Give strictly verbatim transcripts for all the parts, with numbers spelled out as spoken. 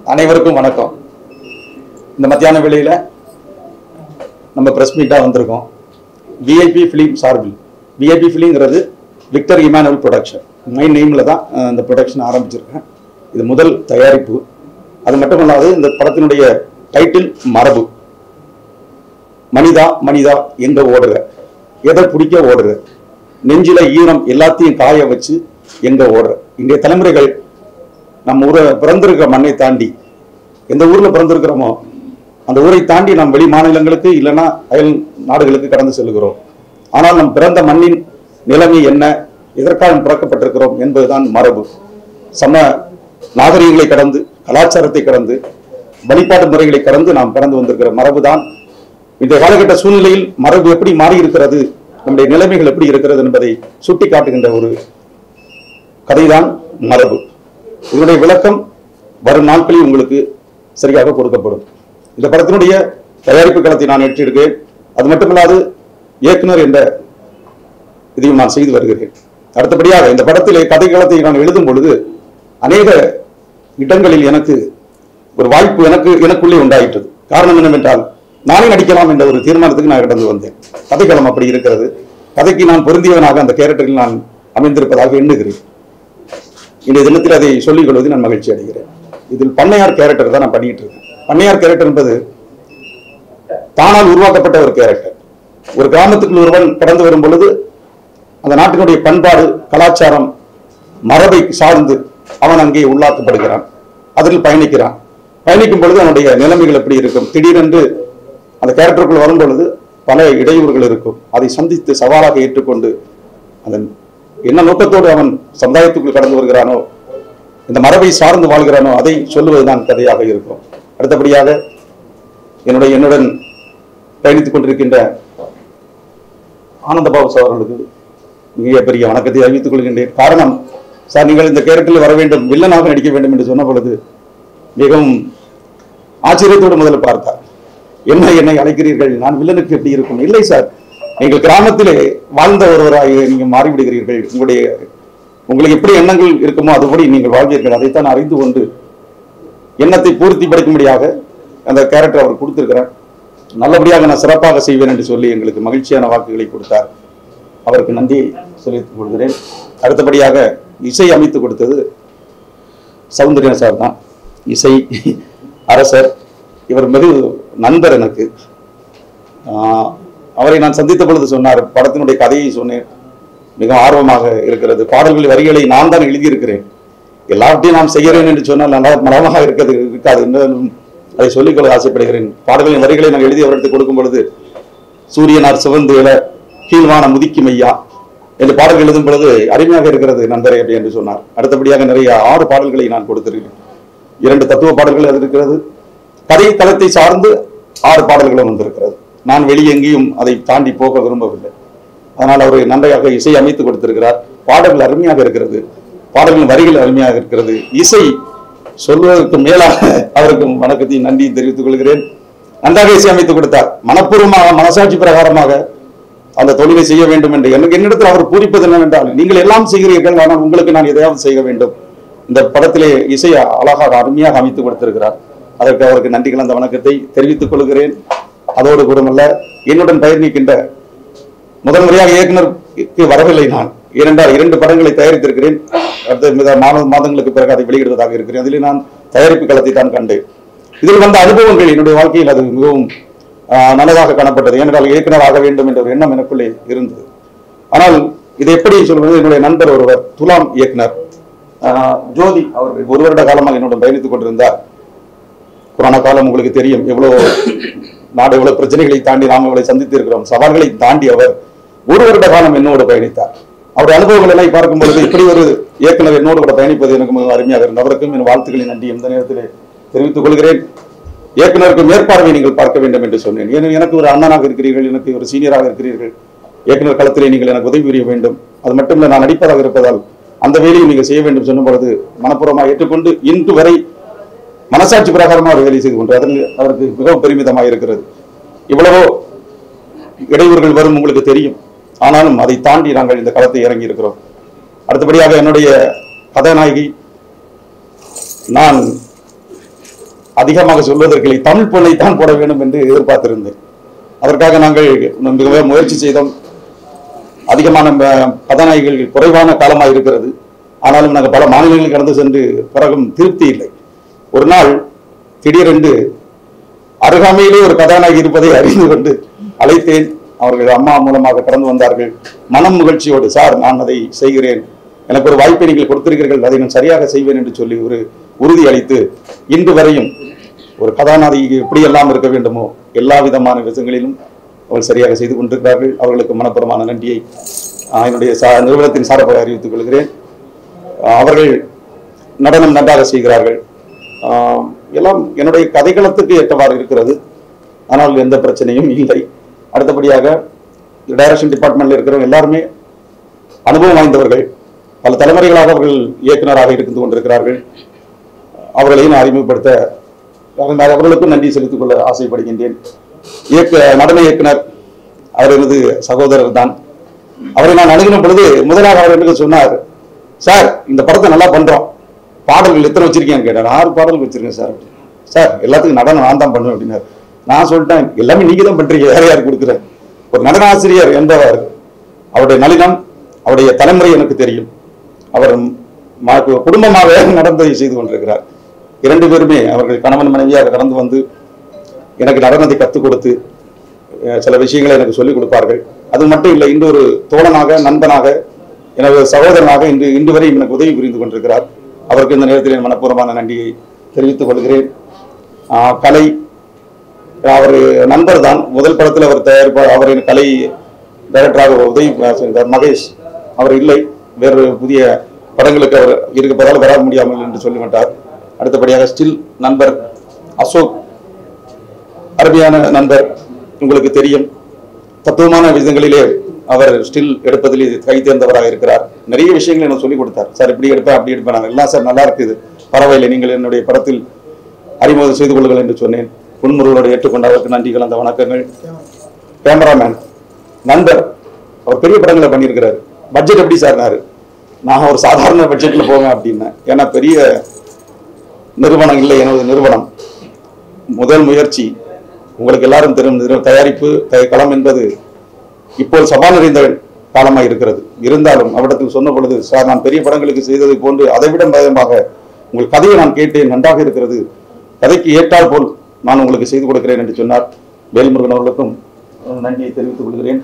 அனைவருக்கும் வணக்கம். இந்த மத்தியான வேளையில நம்ம பிரஸ் மீட்டா வந்திருக்கோம். விஐபி ஃபிலிம் சார்பில், விஐபி ஃபிலிம்ங்கிறது விக்டர் இமானுவல் ப்ரொடக்ஷன், மை நேம்ல தான் இந்த ப்ரொடக்ஷன் ஆரம்பிச்சிருக்கேன். இது முதல் தயாரிப்பு. அது மட்டுமல்லாது இந்த படத்தினுடைய டைட்டில் மரபு. மனிதா மனிதா எங்க ஓடுற, எதை பிடிக்க ஓடுற, நெஞ்சில ஈரம் எல்லாத்தையும் காய வச்சு எங்க ஓடுற. இன்றைய தலைமுறைகள் நம்ம ஊரை பிறந்திருக்கிற மண்ணை தாண்டி, எந்த ஊர்ல பிறந்திருக்கிறோமோ அந்த ஊரை தாண்டி நாம் வெளி மாநிலங்களுக்கு இல்லைன்னா அயல் நாடுகளுக்கு கடந்து செல்கிறோம். ஆனால் நம் பிறந்த மண்ணின் நிலைமை என்ன, எதற்காக பிறக்கப்பட்டிருக்கிறோம் என்பதுதான் மரபு. சம நாகரிகங்களை கடந்து, கலாச்சாரத்தை கடந்து, வழிபாட்டு முறைகளை கடந்து நாம் கடந்து வந்திருக்கிற மரபு தான் இந்த காலகட்ட சூழ்நிலையில் மரபு எப்படி மாறி இருக்கிறது, நம்முடைய நிலைமைகள் எப்படி இருக்கிறது என்பதை சுட்டி காட்டுகின்ற ஒரு கதைதான் மரபு. இதனுடைய விளக்கம் வரும் நாட்களில் உங்களுக்கு சரியாக கொடுக்கப்படும். இந்த படத்தினுடைய தயாரிப்பு களத்தை நான் ஏற்றிருக்கேன். அது மட்டுமல்லாது இயக்குனர் என்ற இதையும் நான் செய்து வருகிறேன். அடுத்தபடியாக இந்த படத்திலே கதை களத்தை நான் எழுதும் பொழுது அநேக இடங்களில் எனக்கு ஒரு வாய்ப்பு எனக்கு எனக்குள்ளே உண்டாயிட்டது. காரணம் என்னவென்றால், நானே நடிக்கலாம் என்ற ஒரு தீர்மானத்துக்கு நான் கடந்து வந்தேன். கதைக்களம் அப்படி இருக்கிறது. கதைக்கு நான் பொருந்தியவனாக அந்த கேரக்டரில் நான் அமைந்திருப்பதாக எண்ணுகிறேன். இந்த தினத்தில் அதை சொல்லிக் கொள்வதில் நான் மகிழ்ச்சி அடைகிறேன். இதில் பண்ணையார் கேரக்டர் தான் நான் பண்ணிட்டு இருக்கேன். பண்ணையார் கேரக்டர் என்பது தானால் உருவாக்கப்பட்ட ஒரு கேரக்டர். ஒரு கிராமத்துக்குள் ஒருவன் கடந்து வரும் பொழுது அந்த நாட்டினுடைய பண்பாடு, கலாச்சாரம், மரபை சார்ந்து அவன் அங்கே உள்ளாக்கப்படுகிறான். அதில் பயணிக்கிறான். பயணிக்கும் பொழுது அவனுடைய நிலைமைகள் எப்படி இருக்கும், திடீரென்று அந்த கேரக்டருக்குள் வரும் பொழுது பல இடையூறுகள் இருக்கும். அதை சந்தித்து சவாலாக ஏற்றுக்கொண்டு அதன் என்ன நோக்கத்தோடு அவன் சமுதாயத்துக்குள் கடந்து வருகிறானோ, இந்த மரபை சார்ந்து வாழ்கிறானோ, அதை சொல்லுவதுதான் கதையாக இருக்கும். அடுத்தபடியாக என்னுடைய என்னுடன் பயணித்துக் கொண்டிருக்கின்ற ஆனந்தபாபு சார் அவர்களுக்கு மிக பெரிய வணக்கத்தை அறிவித்துக் கொள்கின்றேன். காரணம், சார் நீங்கள் இந்த கேரக்டரில் வர வேண்டும், வில்லனாக நடிக்க வேண்டும் என்று சொன்ன பொழுது மிகவும் ஆச்சரியத்தோடு முதல்ல பார்த்தார். என்ன என்னை அழைக்கிறீர்கள், நான் வில்லனுக்கு எப்படி இருக்கும்? இல்லை சார், நீங்கள் கிராமத்திலே வாழ்ந்த ஒருவராக நீங்கள் மாறிவிடுகிறீர்கள். உங்களுடைய உங்களுக்கு எப்படி எண்ணங்கள் இருக்குமோ அதுபடி நீங்கள் வாழ்வீர்கள். அதைத்தான் அறிந்து கொண்டு எண்ணத்தை பூர்த்தி படைக்கும்படியாக அந்த கேரக்டர் அவர் கொடுத்திருக்கிறார். நல்லபடியாக நான் சிறப்பாக செய்வேன் என்று சொல்லி எங்களுக்கு மகிழ்ச்சியான வாக்குகளை கொடுத்தார். அவருக்கு நன்றி சொல்லிக் கொள்கிறேன். அடுத்தபடியாக இசை அமைத்து கொடுத்தது சௌந்தர்யா சார் தான். இசை அரசர், இவர் மிக நண்பர் எனக்கு. அவரை நான் சந்தித்த பொழுது சொன்னார், படத்தினுடைய கதையை சொன்னேன், மிக ஆர்வமாக இருக்கிறது. பாடல்கள் வரிகளை நான் தான் எழுதியிருக்கிறேன், எல்லாவற்றையும் நான் செய்கிறேன் என்று சொன்னால் நல்லா மனமாக இருக்கிறது இருக்காது என்றும் அதை சொல்லிக்கொள்ள ஆசைப்படுகிறேன். பாடல்களின் வரிகளை நான் எழுதி அவர்களுக்கு கொடுக்கும் பொழுது, சூரியனார் சிவந்தேல கீழ்வான முதிக்கும் ஐயா என்று பாடல்கள் எழுதும் பொழுது அருமையாக இருக்கிறது நண்பரே அப்படி என்று சொன்னார். அடுத்தபடியாக நிறைய ஆறு பாடல்களை நான் கொடுத்திருக்கிறேன். இரண்டு தத்துவ பாடல்கள் அது இருக்கிறது. கதை தளத்தை சார்ந்து ஆறு பாடல்களும் வந்திருக்கிறது. நான் வெளியே எங்கேயும் அதை தாண்டி போக விரும்பவில்லை. அதனால் அவர் நன்றாக இசை அமைத்து கொடுத்திருக்கிறார். பாடல்கள் அருமையாக இருக்கிறது, பாடல்களின் வரிகள் அருமையாக இருக்கிறது. இசை சொல்வதற்கு மேலாக அவருக்கு வணக்கத்தையும் நன்றியும் தெரிவித்துக் கொள்கிறேன். நன்றாக இசை அமைத்து கொடுத்தார். மனப்பூர்வமாக, மனசாட்சி பிரகாரமாக அந்த தொழிலை செய்ய வேண்டும் என்று எனக்கு என்னிடத்தில் அவர் பூரிப்பது என்னவென்றால், நீங்கள் எல்லாம் செய்கிறீர்கள், ஆனால் உங்களுக்கு நான் எதையாவது செய்ய வேண்டும். இந்த படத்திலே இசை அழகாக அருமையாக அமைத்து கொடுத்திருக்கிறார். அதற்கு அவருக்கு நன்றி கலந்த வணக்கத்தை தெரிவித்துக் கொள்கிறேன். அதோடு கூடமல்ல, என்னுடன் பயணிக்கின்ற முதல் முறையாக இயக்குனருக்கு வரவில்லை நான். ஏனென்றால் இரண்டு படங்களை தயாரித்திருக்கிறேன். அடுத்த மாதங்களுக்கு பிறகு அதை வெளியிடுவதாக இருக்கிறேன். அதில் நான் தயாரிப்பு களத்தை தான் கண்டேன். இதில் வந்த அனுபவங்கள் என்னுடைய வாழ்க்கையில் அது மிகவும் நல்லதாக காணப்பட்டது. ஏனென்றால் இயக்குனர் ஆக வேண்டும் என்ற ஒரு எண்ணம் எனக்குள்ளே இருந்தது. ஆனால் இதை எப்படி சொல்வது, என்னுடைய நண்பர் ஒருவர், துலாம் இயக்குனர் ஜோதி, அவர் ஒரு வருட காலமாக என்னுடன் பயணித்துக் கொண்டிருந்தார். கொரோனா காலம் உங்களுக்கு தெரியும், எவ்வளவு நாடு எவ்வளவு பிரச்சனைகளை தாண்டி நாம் அவளை சந்தித்து இருக்கிறோம். சவால்களை தாண்டி அவர் ஒரு வருட காலம் என்னோடு பயணித்தார். அவருடைய அனுபவங்கள் எல்லாம் பார்க்கும் பொழுது இப்படி ஒரு இயக்குனர் என்னோடு கூட பயணிப்பது எனக்கு மிக அருமையாக இருந்தது. அவருக்கும் என் வாழ்த்துக்களை நன்றி இந்த நேரத்தில் தெரிவித்துக் கொள்கிறேன். இயக்குனருக்கு மேற்பார்வை நீங்கள் பார்க்க வேண்டும் என்று சொன்னேன். ஏன்னா எனக்கு ஒரு அண்ணனாக இருக்கிறீர்கள், எனக்கு ஒரு சீனியராக இருக்கிறீர்கள். இயக்குனர் களத்திலே நீங்கள் எனக்கு உதவி புரிய வேண்டும். அது மட்டுமல்ல, நான் நடிப்பதாக இருப்பதால் அந்த வேலையை நீங்கள் செய்ய வேண்டும் சொன்ன பொழுது மனப்பூர்வமாக ஏற்றுக்கொண்டு இன்று வரை மனசாட்சி பிரகாரமாக அவர் வேலை செய்து கொண்டு அதில் அவருக்கு மிகவும் பெருமிதமாக இருக்கிறது. இவ்வளவோ இடையூறுகள் வரும் உங்களுக்கு தெரியும், ஆனாலும் அதை தாண்டி நாங்கள் இந்த களத்தை இறங்கி இருக்கிறோம். அடுத்தபடியாக என்னுடைய கதாநாயகி, நான் அதிகமாக சொல்வதற்கு தமிழ் பொண்ணை தான் போட வேண்டும் என்று எதிர்பார்த்திருந்தேன். அதற்காக நாங்கள் மிக முயற்சி செய்தோம். அதிகமான கதாநாயகிகள் குறைவான காலமாக இருக்கிறது. ஆனாலும் நாங்கள் பல மாநிலங்களில் கடந்து சென்று பிறகும் திருப்தி இல்லை. ஒரு நாள் திடீரென்று அருகாமையிலே ஒரு கதாநாயகி இருப்பதை அறிந்து கொண்டு அழைத்தேன். அவர்கள் அம்மா மூலமாக கடந்து வந்தார்கள். மனம் மகிழ்ச்சியோடு, சார் நான் அதை செய்கிறேன், எனக்கு ஒரு வாய்ப்பை நீங்கள் கொடுத்திருக்கிறீர்கள், அதை நான் சரியாக செய்வேன் என்று சொல்லி ஒரு உறுதி அளித்து இன்று வரையும் ஒரு கதாநாயகி எப்படியெல்லாம் இருக்க வேண்டுமோ எல்லா விதமான விஷயங்களிலும் அவர்கள் சரியாக செய்து கொண்டிருக்கிறார்கள். அவர்களுக்கு மனப்பூர்வமான நன்றியை என்னுடைய நிறுவனத்தின் சார்பாக அறிவித்துக் கொள்கிறேன். அவர்கள் நடனம் நன்றாக செய்கிறார்கள். எல்லாம் என்னுடைய கதைக்களத்துக்கு ஏற்றவாறு இருக்கிறது. ஆனால் எந்த பிரச்சனையும் இல்லை. அடுத்தபடியாக டைரக்ஷன் டிபார்ட்மெண்ட்ல இருக்கிறவங்க எல்லாருமே அனுபவம் வாய்ந்தவர்கள். பல தலைமுறைகளாக அவர்கள் இயக்குநராக இருந்து கொண்டிருக்கிறார்கள். அவர்களையும் அறிமுகப்படுத்த அவர்களுக்கும் நன்றி செலுத்திக் கொள்ள ஆசைப்படுகின்றேன். இயக்க நடன இயக்குனர் அவர் எனது சகோதரர் தான். அவரை நான் அணுகின பொழுது முதலாக அவர் எனக்கு சொன்னார், சார் இந்த படத்தை நல்லா பண்றோம், பாடல்கள் எத்தனை வச்சிருக்கேன்னு கேட்டார். ஆறு பாடல்கள் வச்சிருக்கேன் சார். சார் எல்லாத்துக்கும் நடனம் நான் தான் பண்ணுவேன் அப்படின்னாரு. நான் சொல்லிட்டேன், எல்லாமே நீங்க தான் பண்றீங்க, வேற யாரு கொடுக்குறேன். ஒரு நடன ஆசிரியர் என்பவர் அவருடைய நளினம், அவருடைய தலைமுறை எனக்கு தெரியும். அவர் குடும்பமாக நடந்ததை செய்து கொண்டிருக்கிறார். இரண்டு பேருமே அவர்கள் கணவன் மனைவியாக கடந்து வந்து எனக்கு நடனத்தை கற்றுக் கொடுத்து சில விஷயங்களை எனக்கு சொல்லிக் கொடுப்பார்கள். அது மட்டும் இல்லை, இன்று ஒரு தோழனாக, நண்பனாக, எனது சகோதரனாக இன்று இன்று வரை எனக்கு உதவி புரிந்து கொண்டிருக்கிறார். அவருக்கு இந்த நேரத்தில் என் மனப்பூர்வமான நன்றியை தெரிவித்துக் கொள்கிறேன். கலை அவர் நண்பர் தான். முதல் படத்தில் அவர் தயாரிப்பார். அவர் கலை டைரக்டராக உதவி மகேஷ் அவர் இல்லை, வேறு புதிய படங்களுக்கு அவர் இருப்பதால் வர முடியாமல் என்று சொல்லிவிட்டார். அடுத்தபடியாக ஸ்டில் நண்பர் அசோக், அருமையான நண்பர், உங்களுக்கு தெரியும். தத்துவமான விஷயங்களிலே அவர் ஸ்டில் எடுப்பதில் கை தேர்ந்தவராக இருக்கிறார். நிறைய விஷயங்களை எனக்கு சொல்லிக் கொடுத்தார். சார் இப்படி எடுப்பேன், அப்படி எடுப்பேன். நான் எல்லாம் சார் நல்லா இருக்குது, பரவாயில்லை, நீங்கள் என்னுடைய படத்தில் அறிமுகம் செய்து கொள்ளுங்கள் என்று சொன்னேன். புன்முறுவலோடு ஏற்றுக்கொண்ட அவருக்கு நன்றி கலந்த வணக்கங்கள். கேமராமேன் நண்பர், அவர் பெரிய படங்களை பண்ணியிருக்கிறார். பட்ஜெட் எப்படி சார்னாரு. நான் ஒரு சாதாரண பட்ஜெட்ல போவேன் அப்படின்னேன். ஏன்னா பெரிய நிறுவனம் இல்லை எனது நிறுவனம். முதல் முயற்சி உங்களுக்கு எல்லாரும் தெரியும். தயாரிப்பு களம் என்பது இப்போது சவால் நிறைந்த காலமாக இருக்கிறது. இருந்தாலும் அவரிடத்தில் சொன்ன பொழுது, சார் நான் பெரிய படங்களுக்கு செய்ததை போன்று அதை விட பயமாக உங்கள் கதையை நான் கேட்டேன், நன்றாக இருக்கிறது, கதைக்கு ஏற்றால் போல் நான் உங்களுக்கு செய்து கொடுக்கிறேன் என்று சொன்னார். வேல்முருகன் அவர்களுக்கும் நன்றியை தெரிவித்துக் கொள்கிறேன்.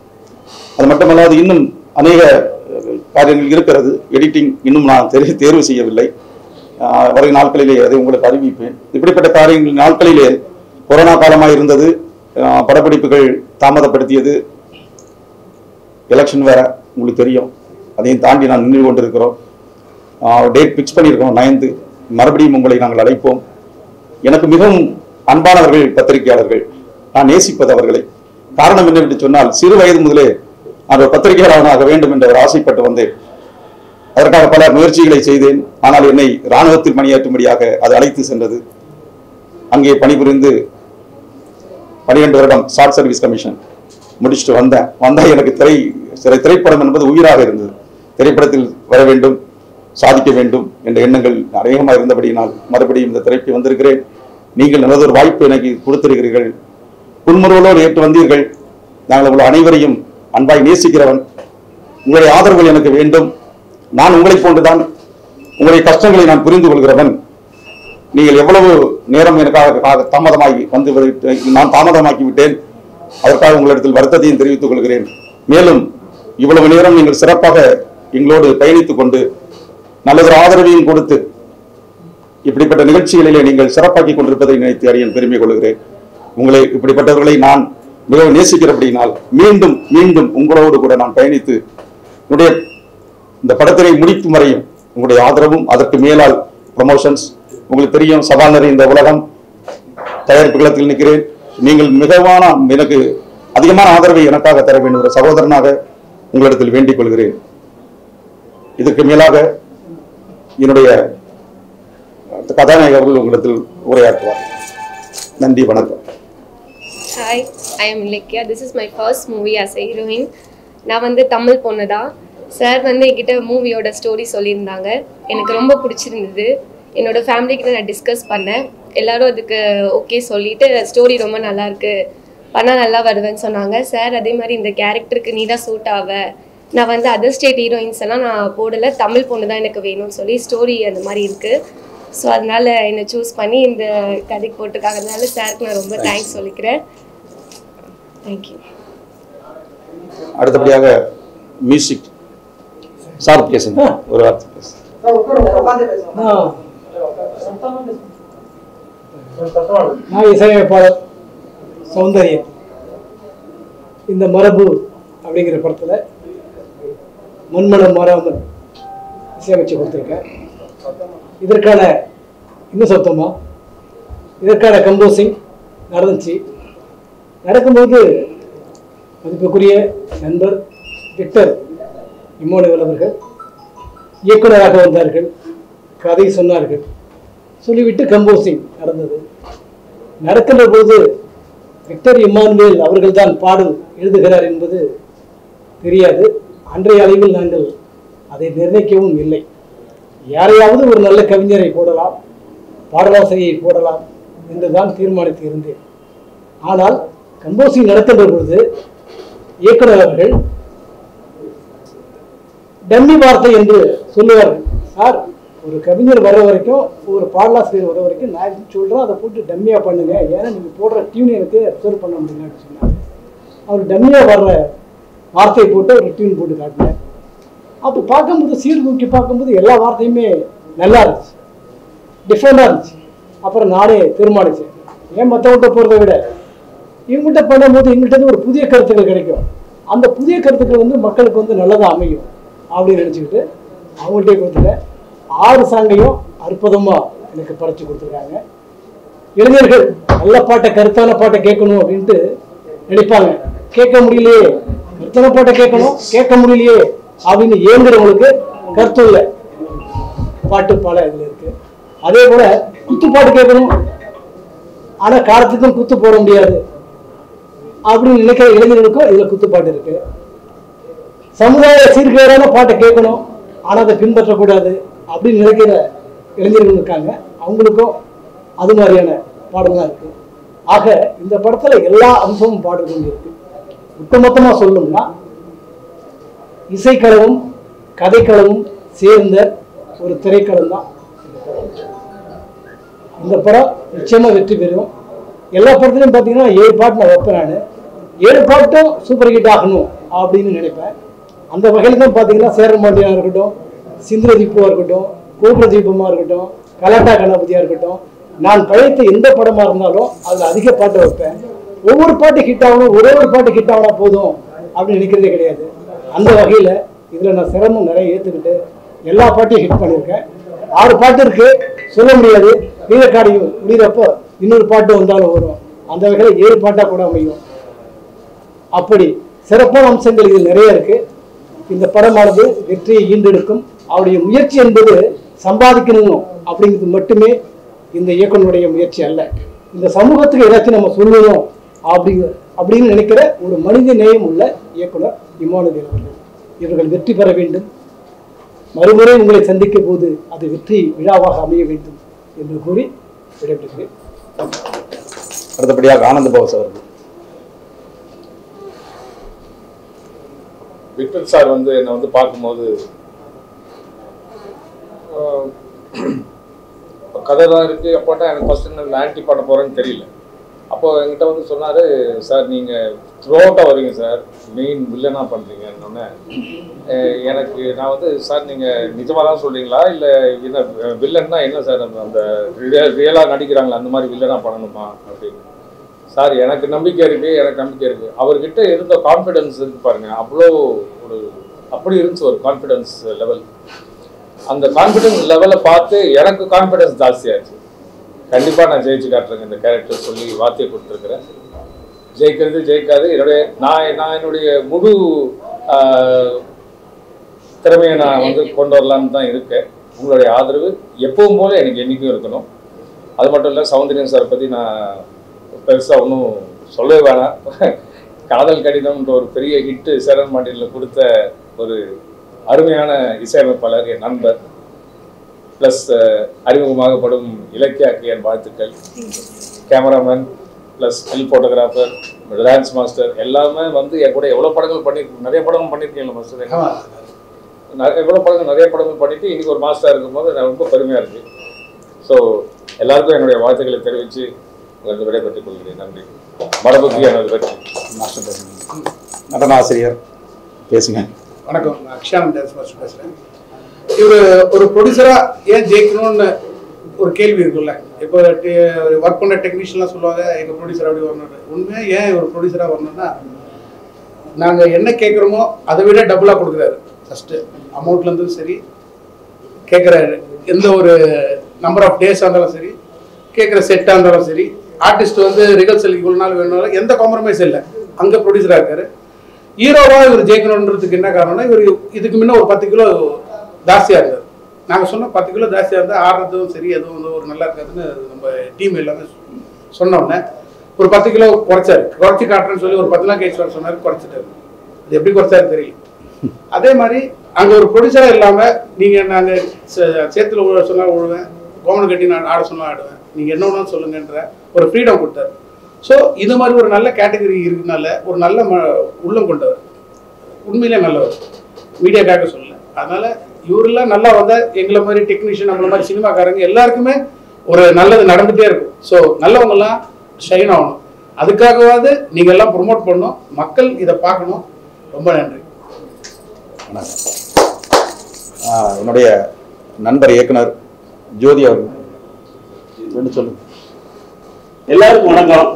அது மட்டுமல்லாது இன்னும் அநேக காரியங்கள் இருக்கிறது. எடிட்டிங் இன்னும் நான் தெரி தேர்வு செய்யவில்லை. வரும் நாட்களிலே அதை உங்களுக்கு அறிவிப்பேன். இப்படிப்பட்ட காரியங்கள் நாட்களிலே கொரோனா காலமாக இருந்தது. படப்பிடிப்புகள் தாமதப்படுத்தியது. எலெக்ஷன் வேற உங்களுக்கு தெரியும். அதையும் தாண்டி நான் நின்று கொண்டிருக்கிறோம். டேட் பிக்ஸ் பண்ணியிருக்கோம் நைன்த்து. மறுபடியும் உங்களை நாங்கள் அழைப்போம். எனக்கு மிகவும் அன்பானவர்கள் பத்திரிகையாளர்கள். நான் நேசிப்பது அவர்களை. காரணம் என்னவென்று சொன்னால், சிறு வயது முதலே நான் ஒரு பத்திரிகையாளனாக வேண்டும் என்று அவர் ஆசைப்பட்டு வந்தேன். அதற்காக பல முயற்சிகளை செய்தேன். ஆனால் என்னை இராணுவத்தில் பணியாற்றும்படியாக அது அழைத்து சென்றது. அங்கே பணிபுரிந்து பனிரெண்டு வருடம் ஷார்ட் சர்வீஸ் கமிஷன் முடிச்சுட்டு வந்தேன். வந்தால் எனக்கு திரை சிறை திரைப்படம் என்பது உயிராக இருந்தது. திரைப்படத்தில் வர வேண்டும், சாதிக்க வேண்டும் என்ற எண்ணங்கள் அநேகமாக இருந்தபடியினால் மறுபடியும் இந்த திரைக்கு வந்திருக்கிறேன். நீங்கள் நல்லது ஒரு வாய்ப்பு எனக்கு கொடுத்திருக்கிறீர்கள். புன்முறுவலோடு ஏற்று வந்தீர்கள். நாங்கள் உங்கள் அனைவரையும் அன்பாய் நேசிக்கிறவன். உங்களுடைய ஆதரவுகள் எனக்கு வேண்டும். நான் உங்களை போன்றுதான் உங்களுடைய கஷ்டங்களை நான் புரிந்து கொள்கிறவன். நீங்கள் எவ்வளவு நேரம் எனக்காக தாமதமாகி வந்து நான் தாமதமாக்கி விட்டேன். அதற்காக உங்களிடத்தில் வருத்தத்தையும் தெரிவித்துக் கொள்கிறேன். மேலும் இவ்வளவு நேரம் நீங்கள் சிறப்பாக எங்களோடு பயணித்துக் கொண்டு நல்லதொரு ஆதரவையும் கொடுத்து இப்படிப்பட்ட நிகழ்ச்சிகளிலே நீங்கள் சிறப்பாக்கி கொண்டிருப்பதை நினைத்து அறிய பெருமை கொள்கிறேன். உங்களை இப்படிப்பட்டவர்களை நான் மிகவும் நேசிக்கிறபடியினால் மீண்டும் மீண்டும் உங்களோடு கூட நான் பயணித்து என்னுடைய இந்த படத்தினை முடிக்கும் வரையும் உங்களுடைய ஆதரவும் அதற்கு மேலால் ப்ரமோஷன்ஸ். உங்களுக்கு தெரியும், சவால் நிறைந்த உலகம், தயாரிப்பு களத்தில் நிற்கிறேன். நீங்கள் மிகவான எனக்கு அதிகமான ஆதரவை எனக்காக தர வேண்டும் என்ற சகோதரனாக உங்களிடத்தில் வேண்டிக் கொள்கிறேன். இதற்கு மேலாக என்னுடைய கதாநாயகர்கள் உங்களிடத்தில் உரையாற்றுவார். நன்றி, வணக்கம். Hi, I am Lekya. This is my first movie as a heroine. நான் வந்து தமிழ் பொண்ணு தான். சார் வந்து என்கிட்ட மூவியோட ஸ்டோரி சொல்லியிருந்தாங்க. எனக்கு ரொம்ப பிடிச்சிருந்தது. என்னோட ஃபேமிலிக்கிட்ட நான் டிஸ்கஸ் பண்ணேன். எல்லாரும் அதுக்கு ஓகே சொல்லிட்டு ஸ்டோரி ரொம்ப நல்லா இருக்கு பண்ணால் நல்லா வருவேன்னு சொன்னாங்க சார். அதே மாதிரி இந்த கேரக்டருக்கு நீ தான் சூட் ஆவ, நான் வந்து அதர் ஸ்டேட் ஹீரோயின்ஸ் எல்லாம் நான் போடலை, தமிழ் பொண்ணு தான் எனக்கு வேணும்னு சொல்லி ஸ்டோரி அந்த மாதிரி இருக்குது. ஸோ அதனால் என்னை சூஸ் பண்ணி இந்த கதைக்கு போட்டிருக்காங்க. அதனால சாருக்கு நான் ரொம்ப தேங்க்ஸ் சொல்லிக்கிறேன். தேங்க்யூ. அடுத்தபடியாக மியூசிக் சார் பேசுங்க, ஒரு வார்த்தை பேசுங்க. நான் இசையமைப்பாளர் சௌந்தர்யன். இந்த மரபு அப்படிங்கிற படத்தில் மண்மனம் மாறாமல் இசையமைச்சு கொடுத்துருக்கேன். இதற்கான இன்னும் சத்தமா இதற்கான கம்போசிங் நடந்துச்சு. நடக்கும்போது மதிப்புக்குரிய நண்பர் விக்டர் இம்மானுவேல் அவர்கள் இயக்குநராக வந்தார்கள், கதை சொன்னார்கள், சொல்லிவிட்டு கம்போசிங் நடந்தது. நடக்கின்ற போது விக்டர் இம்மானுவேல் அவர்கள் தான் பாடல் எழுதுகிறார் என்பது தெரியாது. அன்றைய அளவில் நாங்கள் அதை நிர்ணயிக்கவும் இல்லை. யாரையாவது ஒரு நல்ல கவிஞரை போடலாம், பாடலாசிரியை போடலாம் என்றுதான் தீர்மானித்து இருந்தேன். ஆனால் கம்போசிங் நடக்கின்ற பொழுது இயக்குனர் அவர்கள் டம்மி வார்த்தை என்று சொல்லுவார்கள். சார், ஒரு கவிஞர் வர வரைக்கும், ஒரு பாடலாசிரியர் வர வரைக்கும் நான் சொல்கிறேன், அதை போட்டு டம்மியாக பண்ணுங்க, ஏன்னா நீங்கள் போடுற டியூன் எனக்கு அப்சர்வ் பண்ண முடியலன்னு சொன்னாங்க. அவர் டம்மியாக வர்ற வார்த்தையை போட்டு ஒரு டியூன் போட்டு காட்டினேன். அப்போ பார்க்கும்போது சீர்தூக்கி பார்க்கும்போது எல்லா வார்த்தையுமே நல்லா இருந்துச்சு, டிஃப்ரெண்டாக இருந்துச்சு. அப்புறம் நானே தீர்மானித்தேன், ஏன் மற்றவங்கள்ட்ட போகிறத விட இவங்ககிட்ட பண்ணும்போது எங்கள்கிட்ட ஒரு புதிய கருத்துக்கள் கிடைக்கும், அந்த புதிய கருத்துக்கள் வந்து மக்களுக்கு வந்து நல்லதாக அமையும் அப்படின்னு நினச்சிக்கிட்டு அவங்கள்ட்டே கொடுத்துட்டேன். ஆறு சாங்கையும் அற்புதமாக எனக்கு படைச்சு கொடுத்துருக்காங்க. இளைஞர்கள் நல்ல பாட்டை, கருத்தான பாட்டை கேட்கணும் அப்படின்ட்டு நினைப்பாங்க. கேட்க முடியலையே, கருத்தான பாட்டை கேட்கணும், கேட்க முடியலையே அப்படின்னு ஏங்குறவங்களுக்கு கருத்துள்ள பாட்டு பல இதில் இருக்கு. அதே போல குத்து பாட்டு கேட்கணும், ஆனால் காலத்துக்கும் குத்து போட முடியாது அப்படின்னு நினைக்கிற இளைஞர்களுக்கும் இதில் குத்துப்பாட்டு இருக்கு. சமுதாய சீர்கேடான பாட்டை கேட்கணும், ஆனால் அதை பின்பற்றக்கூடாது அப்படின்னு நினைக்கிற இளைஞர்கள் இருக்காங்க, அவங்களுக்கும் அது மாதிரியான பாடலாம் இருக்கு. ஆக இந்த படத்துல எல்லா அம்சமும் பாடல்கள் இருக்கு. ஒட்டுமொத்தமா சொல்லணும்னா இசைக்களமும் கதைக்களமும் சேர்ந்த ஒரு திரைக்களம் தான் இந்த படம். நிச்சயமா வெற்றி பெறும். எல்லா படத்துலையும் பார்த்தீங்கன்னா ஏழு பாட்டு நான் வைப்பேன். நான் ஏழு பாட்டும் சூப்பர் ஹிட் ஆகணும் அப்படின்னு நினைப்பேன். அந்த வகையில் தான் பார்த்தீங்கன்னா சேரமாண்டியா இருக்கட்டும், சிந்திரதீபமாக இருக்கட்டும், கோபுரதீபமாக இருக்கட்டும், கலாட்டா கணபதியாக இருக்கட்டும், நான் பழைத்த எந்த படமாக இருந்தாலும் அதில் அதிக பாட்டை வைப்பேன். ஒவ்வொரு பாட்டு ஹிட் ஆகணும், ஒரே ஒரு பாட்டு ஹிட் ஆகினா போதும் அப்படின்னு நினைக்கிறதே கிடையாது. அந்த வகையில் இதில் நான் சிரமம் நிறைய ஏற்றுக்கிட்டு எல்லா பாட்டையும் ஹிட் பண்ணியிருக்கேன். ஆறு பாட்டு இருக்கு, சொல்ல முடியாது. வீரக்காடியும் முடிகிறப்போ இன்னொரு பாட்டு வந்தாலும் வரும். அந்த வகையில் ஏழு பாட்டாக கூட அமையும். அப்படி சிறப்பான அம்சங்கள் இதில் நிறைய இருக்கு. இந்த படமானது வெற்றியை ஈண்டெடுக்கும். அவருடைய முயற்சி என்பது சம்பாதிக்கணும் அப்படிங்கிறது மட்டுமே இந்த இயக்குனருடைய முயற்சி அல்ல. இந்த சமூகத்துக்கு ஏதாச்சும் நம்ம சொல்லணும் அப்படிங்க அப்படின்னு நினைக்கிற ஒரு மனித நேயம் உள்ள இயக்குனர் இம்மானுவேல் அவர்கள். இவர்கள் வெற்றி பெற வேண்டும். மறுமுறை உங்களை சந்திக்கும் போது அது வெற்றி விழாவாக அமைய வேண்டும் என்று கூறி விடைபெறுகிறேன். அடுத்தபடியாக ஆனந்த பாஸ் அவர்கள். விக்டர் சார் வந்து என்னை வந்து பார்க்கும்போது கதை தான் இருக்குது. அப்போட்டா எனக்கு ஃபஸ்ட்டு நான் ஆன்டி பண்ண போகிறேன்னு தெரியல. அப்போது என்கிட்ட வந்து சொன்னார், சார் நீங்கள் த்ரோட்டாக வரீங்க சார், மெயின் வில்லனாக பண்ணுறீங்கன்னொன்னே எனக்கு நான் வந்து, சார் நீங்கள் நிஜமாக தான் சொல்கிறீங்களா, இல்லை என்ன வில்லன்னா என்ன சார், அந்த ரியலாக நடிக்கிறாங்களா அந்த மாதிரி வில்லனாக பண்ணணுமா அப்படின்னு. சார் எனக்கு நம்பிக்கை இருக்குது, எனக்கு நம்பிக்கை இருக்குது. அவர்கிட்ட இருந்த கான்ஃபிடென்ஸ் இருக்குது பாருங்கள், அவ்வளோ ஒரு அப்படி இருந்துச்சு ஒரு கான்ஃபிடென்ஸ் லெவல். அந்த கான்ஃபிடென்ஸ் லெவலை பார்த்து எனக்கு கான்ஃபிடென்ஸ் ஜாஸ்தியாச்சு. கண்டிப்பாக நான் ஜெயிச்சு காட்டுறேங்க இந்த கேரக்டர் சொல்லி வார்த்தையை கொடுத்துருக்குறேன். ஜெயிக்கிறது ஜெயிக்காது என்னுடைய நான் நான் என்னுடைய முழு திறமையை நான் வந்து கொண்டு வரலான்னு தான் இருக்கேன். உங்களுடைய ஆதரவு எப்பவும் போல எனக்கு என்றைக்கும் இருக்கணும். அது மட்டும் இல்லை, சௌந்தர்யன் சார் பற்றி நான் பெருசாக ஒன்றும் சொல்லவே வேணாம். காதல் கடிதம்ன்ற ஒரு பெரிய ஹிட்டு சேரன் மாண்டியில் கொடுத்த ஒரு அருமையான இசையமைப்பாளர், என் நண்பர். ப்ளஸ் அறிமுகமாகப்படும் இலக்கியாக்கு என் வாழ்த்துக்கள். Cameraman plus still photographer, dance master எல்லாமே வந்து என் கூட எவ்வளோ படங்கள் பண்ணி நிறைய படங்கள் பண்ணியிருக்கீங்களா மாஸ்டர்? எவ்வளோ படங்கள் நிறைய படங்கள் பண்ணிட்டு இன்னைக்கு ஒரு மாஸ்டராக இருக்கும்போது நான் ரொம்ப பெருமையாக இருக்குது. ஸோ எல்லாருக்கும் என்னுடைய வாழ்த்துக்களை தெரிவித்து உங்களுக்கு விடைபெற்றுக் கொள்கிறேன். நன்றி. மரபுக்கு எனது வெற்றி. நடன ஆசிரியர் பேசுங்க. வணக்கம், நான் அக்ஷானந்த் டான்ஸ் மாஸ்டர் பேசுகிறேன். இவர் ஒரு ப்ரொடியூசராக ஏன் ஜெயிக்கணும்னு ஒரு கேள்வி இருக்குல்ல. இப்போ ஒர்க் பண்ண டெக்னீஷியன்லாம் சொல்லுவாங்க எங்கள் ப்ரொடியூசர் அப்படி வரணும். உண்மையாக ஏன் ஒரு ப்ரொடியூசராக வரணும்னா, நாங்கள் என்ன கேட்குறோமோ அதை விட டபுளாக கொடுக்குறாரு. ஃபஸ்ட்டு அமௌண்ட்லேருந்தும் சரி, கேட்குற எந்த ஒரு நம்பர் ஆஃப் டேஸாக இருந்தாலும் சரி, கேட்குற செட்டாக இருந்தாலும் சரி, ஆர்டிஸ்ட் வந்து ரிகர்சல் இவ்வளோ நாள் வேணும்னாலும் எந்த காம்ப்ரமைஸ் இல்லை. அங்கே ப்ரொடியூசராக இருக்காரு. ஹீரோவாக இவர் ஜெயிக்கணுன்றதுக்கு என்ன காரணம்னா, இவர் இதுக்கு முன்னே ஒரு பத்து கிலோ ஜாஸ்தியாக இருந்தார். நாங்கள் சொன்னோம் பத்து கிலோ ஜாஸ்தியாக இருந்தால் ஆடுறதும் சரி எதுவும் வந்து ஒரு நல்லா இருக்காதுன்னு நம்ம டீம் எல்லாமே சொன்னோடனே ஒரு பத்து கிலோ குறைச்சாரு. குறைச்சி காட்டுறேன்னு சொல்லி ஒரு பத்து நாள் கழிச்சு வர சொன்னார், குறைச்சிட்டாரு. அது எப்படி குறைச்சாரு தெரியல. அதே மாதிரி அங்கே ஒரு ப்ரொடியூசராக இல்லாமல் நீங்கள் நாங்கள் சேத்துல உழ சொன்னால் உழுவேன், கோமன் கட்டி நான் ஆட சொன்னால் ஆடுவேன், நீங்கள் என்ன ஒன்றும் சொல்லுங்கன்ற ஒரு ஃப்ரீடம் கொடுத்தாரு. ஸோ இது மாதிரி ஒரு நல்ல கேட்டகரி இருக்குனால ஒரு நல்ல ம உள்ளம் கொண்டவர், உண்மையிலே நல்லவர், மீடியாக்காக சொல்லலை. அதனால் இவரெல்லாம் நல்லா வந்தால் எங்களை மாதிரி டெக்னீஷியன் நம்மள மாதிரி சினிமாக்காரங்க எல்லாருக்குமே ஒரு நல்லது நடந்துகிட்டே இருக்கும். ஸோ நல்லவங்கெல்லாம் ஷைன் ஆகணும். அதுக்காகவாது நீங்கள் எல்லாம் ப்ரொமோட் பண்ணணும், மக்கள் இதை பார்க்கணும். ரொம்ப நன்றி. என்னுடைய நண்பர் இயக்குனர் ஜோதி அவர்கள் சொல்லுங்க. எல்லாருக்கும் வணக்கம்.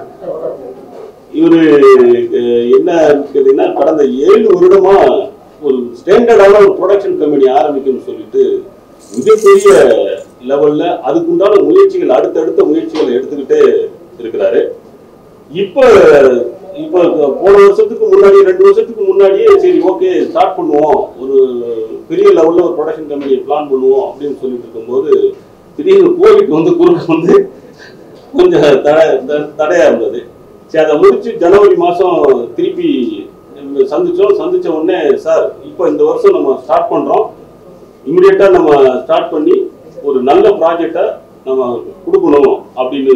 இவரு என்ன கேட்டீங்கன்னா, கடந்த ஏழு வருடமா ஒரு ஸ்டாண்டர்டான ஒரு ப்ரொடக்ஷன் கம்பெனி ஆரம்பிக்கணும்னு சொல்லிட்டு மிகப்பெரிய லெவல்ல அதுக்குண்டான முயற்சிகள் அடுத்தடுத்த முயற்சிகளை எடுத்துக்கிட்டே இருக்கிறாரு. இப்போ இப்போ போன வருஷத்துக்கு முன்னாடி ரெண்டு வருஷத்துக்கு முன்னாடியே சரி ஓகே ஸ்டார்ட் பண்ணுவோம், ஒரு பெரிய லெவல்ல ஒரு ப்ரொடக்ஷன் கம்பெனியை பிளான் பண்ணுவோம் அப்படின்னு சொல்லிட்டு இருக்கும்போது திடீர்னு கோவிட் வந்து குறுக்க வந்து கொஞ்சம் தடை தடையா இருந்தது. சரி, அதை முடிச்சு ஜனவரி மாதம் திருப்பி சந்திச்சோம். சந்திச்ச உடனே சார் இப்போ இந்த வருஷம் நம்ம ஸ்டார்ட் பண்ணுறோம், இமிடியேட்டாக நம்ம ஸ்டார்ட் பண்ணி ஒரு நல்ல ப்ராஜெக்டை நம்ம கொடுக்கணும் அப்படின்னு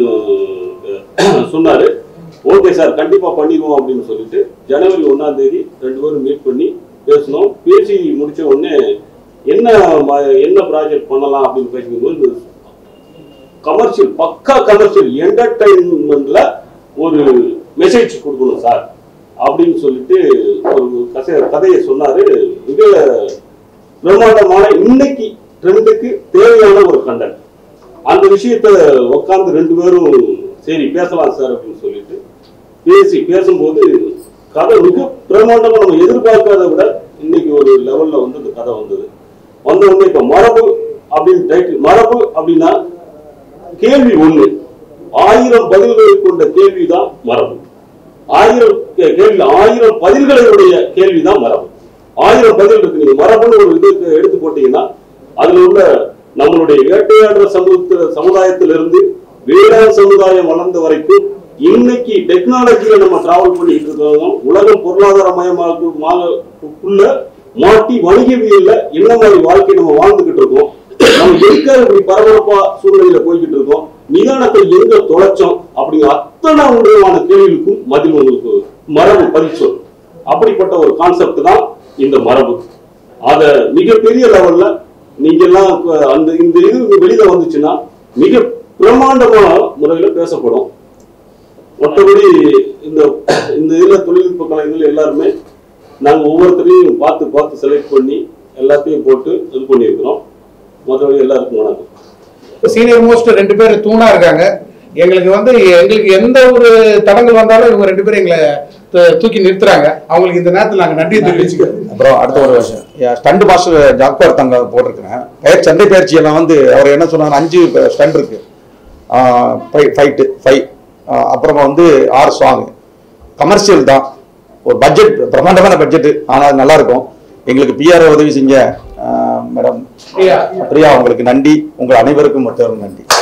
சொன்னார். ஓகே சார் கண்டிப்பாக பண்ணிடுவோம் அப்படின்னு சொல்லிட்டு ஜனவரி ஒன்றாம் தேதி ரெண்டு பேரும் மீட் பண்ணி பேசணும். பேசி முடிச்ச உடனே என்ன என்ன ப்ராஜெக்ட் பண்ணலாம் அப்படின்னு பேசும்போது கமர்ஷியல், பக்கா கமர்ஷியல் என்டர்டைன்மெண்ட்ல ஒரு மெசேஜ் கொடுக்கணும் சார் அப்படின்னு சொல்லிட்டு ஒரு கசை கதையை சொன்னாரு. மிக பிரம்மாண்டமான இன்னைக்கு ட்ரெண்டுக்கு தேவையான ஒரு கண்டென்ட். அந்த விஷயத்த உட்காந்து ரெண்டு பேரும் சரி பேசலாம் சார் அப்படின்னு சொல்லிட்டு பேசி பேசும்போது கதை மிக பிரம்மாண்டமா நம்ம எதிர்பார்க்காத விட இன்னைக்கு ஒரு லெவல்ல வந்து அந்த கதை வந்தது. வந்த உடனே இப்ப மரபு அப்படின்னு டைட்டில். மரபு அப்படின்னா கேள்வி ஒண்ணு, ஆயிரம் பதில்களை கொண்ட கேள்விதான் மரபு. ஆயிரம் கேள்வி ஆயிரம் பதில்களுடைய கேள்விதான் மரபு. ஆயிரம் பதில் இருக்கு. நீங்க மரபுன்னு ஒரு இதுக்கு எடுத்து போட்டீங்கன்னா அதுல உள்ள நம்மளுடைய வேட்டையாடுற சமூக சமுதாயத்திலிருந்து வேளாண் சமுதாயம் வளர்ந்த வரைக்கும் இன்னைக்கு டெக்னாலஜியில நம்ம டிராவல் பண்ணிட்டு இருக்கோம். உலகம் பொருளாதார மயமாக்குள்ள மாட்டி வணிகவியல்ல என்ன மாதிரி வாழ்க்கை நம்ம வாழ்ந்துகிட்டு இருக்கோம், நம்ம எதுக்காக இப்படி பரபரப்பா சூழ்நிலையில போய்கிட்டு இருக்கோம், நிதானத்தை எங்க தொலைச்சோம் அப்படிங்கிற அத்தனை உடையமான கேள்விகளுக்கும் பதில் உங்களுக்கு மரபு பதில் சொல். அப்படிப்பட்ட ஒரு கான்செப்ட் தான் இந்த மரபு. அத மிகப்பெரிய லெவல்ல நீங்க எல்லாம் அந்த இந்த இது வெளியில வந்துச்சுன்னா மிக பிரமாண்டமான முறையில பேசப்படும். மற்றபடி இந்த இந்த இதுல தொழில்நுட்ப கலைஞர்கள் எல்லாருமே நாங்க ஒவ்வொருத்தரையும் பார்த்து பார்த்து செலக்ட் பண்ணி எல்லாத்தையும் போட்டு இது பண்ணியிருக்கிறோம். மற்றபடி எல்லாருக்கும் வணக்கம். சீனியர் மோஸ்ட் ரெண்டு பேர் தூணா இருக்காங்க. எங்களுக்கு வந்து எங்களுக்கு எந்த ஒரு தடங்கள் வந்தாலும் இவங்க ரெண்டு பேரும் எங்களை தூக்கி நிறுத்துறாங்க. அவங்களுக்கு இந்த நேரத்தில் நாங்கள் நன்றி தெரிவிச்சுக்கிறோம். அப்புறம் அடுத்த ஒரு வருஷம் ஸ்டண்ட் மாஸ்டர் ஜாக்பார் தங்க போட்டிருக்கிறேன். பயிர் சண்டை பயிற்சியெல்லாம் வந்து அவர் என்ன சொன்னார், அஞ்சு ஸ்டண்ட் இருக்கு, ஃபைட்டு ஃபைவ், அப்புறமா வந்து ஆறு சாங். கமர்ஷியல் தான், ஒரு பட்ஜெட் பிரம்மாண்டமான பட்ஜெட்டு, ஆனால் நல்லா இருக்கும். எங்களுக்கு பிஆர் உதவி செஞ்ச மேடம் பிரியா உங்களுக்கு நன்றி. உங்கள் அனைவருக்கும் மட்டும் நன்றி.